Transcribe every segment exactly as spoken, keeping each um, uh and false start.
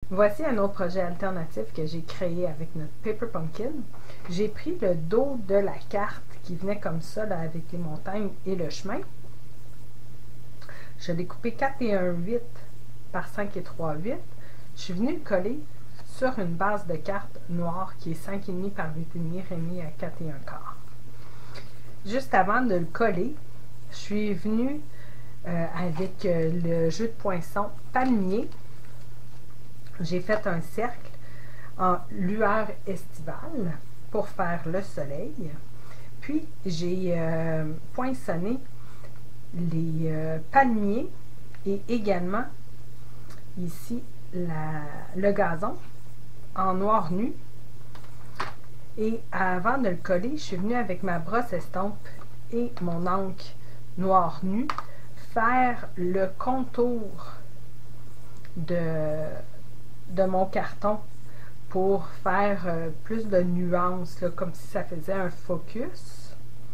Voici un autre projet alternatif que j'ai créé avec notre Paper Pumpkin. J'ai pris le dos de la carte qui venait comme ça là, avec les montagnes et le chemin. Je l'ai coupé quatre et un huit par cinq et trois huit. Je suis venue le coller sur une base de carte noire qui est cinq et demi par huit et demi remis à quatre et un quart. Juste avant de le coller, je suis venue euh, avec euh, le jeu de poinçon palmier. J'ai fait un cercle en lueur estivale pour faire le soleil. Puis j'ai euh, poinçonné les euh, palmiers et également ici la, le gazon en noir nu. Et avant de le coller, je suis venue avec ma brosse estompe et mon encre noir nu faire le contour de, de mon carton pour faire euh, plus de nuances, là, comme si ça faisait un focus.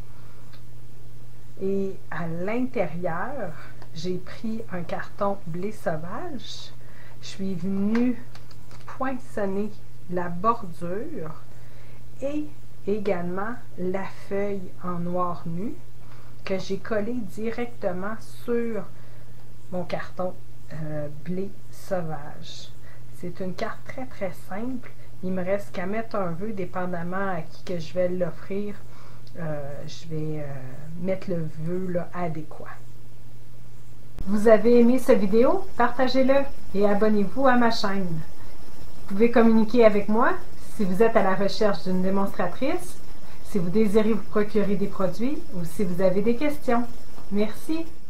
Et à l'intérieur, j'ai pris un carton blé sauvage. Je suis venue poinçonner la bordure et également la feuille en noir nu que j'ai collé directement sur mon carton euh, blé sauvage. C'est une carte très très simple. Il me reste qu'à mettre un vœu dépendamment à qui que je vais l'offrir. Euh, je vais euh, mettre le vœu là, adéquat. Vous avez aimé cette vidéo? Partagez-le et abonnez-vous à ma chaîne. Vous pouvez communiquer avec moi si vous êtes à la recherche d'une démonstratrice, si vous désirez vous procurer des produits ou si vous avez des questions. Merci!